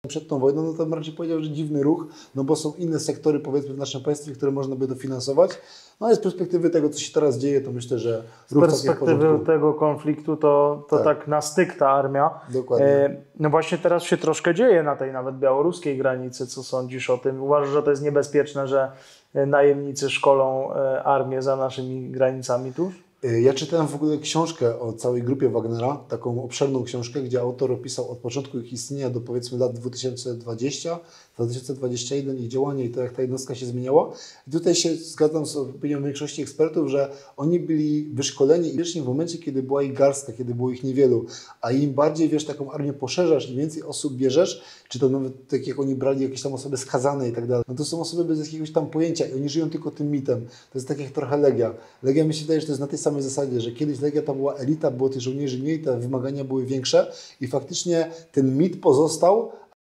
przed tą wojną, no to bym raczej powiedział, że dziwny ruch, no bo są inne sektory, powiedzmy, w naszym państwie, które można by dofinansować. No ale z perspektywy tego, co się teraz dzieje, to myślę, że ruch z perspektywy tego konfliktu to tak na styk ta armia. Dokładnie. No właśnie teraz się troszkę dzieje na tej nawet białoruskiej granicy. Co sądzisz o tym? Uważasz, że to jest niebezpieczne, że najemnicy szkolą armię za naszymi granicami tuż? Ja czytałem w ogóle książkę o całej grupie Wagnera, taką obszerną książkę, gdzie autor opisał od początku ich istnienia do powiedzmy lat 2020-2021 ich działania i to, jak ta jednostka się zmieniała. I tutaj się zgadzam z opinią większości ekspertów, że oni byli wyszkoleni i wiesz, w momencie, kiedy była ich garstka, kiedy było ich niewielu, a im bardziej, wiesz, taką armię poszerzasz i więcej osób bierzesz, czy to nawet tak jak oni brali jakieś tam osoby skazane i tak dalej, no to są osoby bez jakiegoś tam pojęcia i oni żyją tylko tym mitem. To jest tak jak trochę Legia. Legia mi się wydaje, że to jest na tej samej zasadzie, że kiedyś Legia to była elita, było tych żołnierzy mniej, te wymagania były większe i faktycznie ten mit pozostał,